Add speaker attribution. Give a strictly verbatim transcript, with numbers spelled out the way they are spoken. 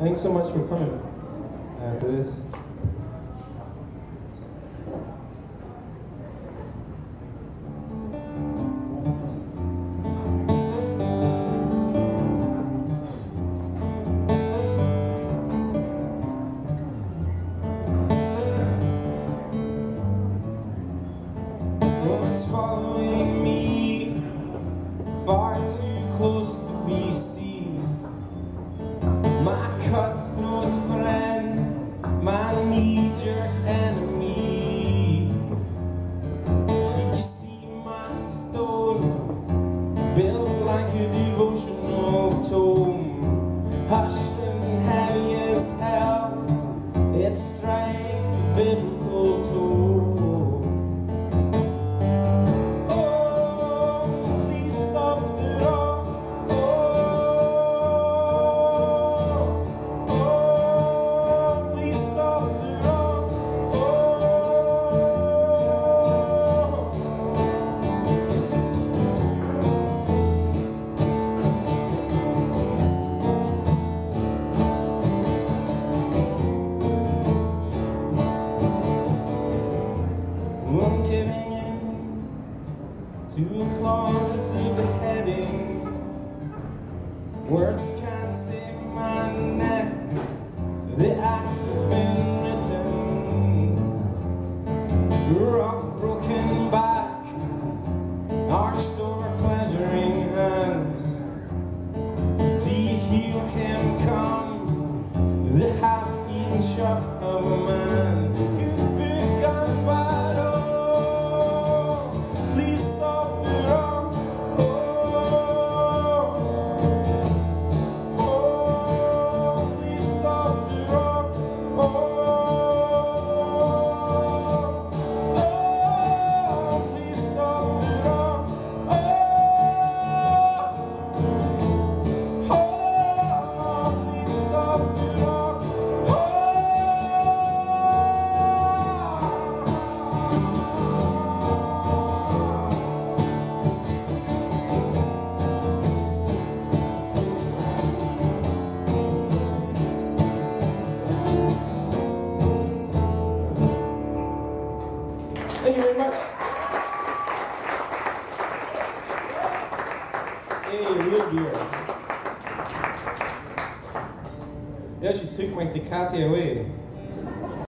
Speaker 1: Thanks so much for coming uh, to this. What's following me? Far too close to be seen. My cutthroat friend, my knee-jerk enemy. Did you see my stone, built like a devotional tome, hushed and heavy as hell? It strikes a biblical tone. I'm giving in to a clause at the beheading. Words can't save my neck, the axe has been written. Rock broken back, arched over pleasuring hands. The hear him come, the half-eaten shock of a man. Could be gone by. Thank you very much. Hey, little beer. Yeah, she took my Tecate away.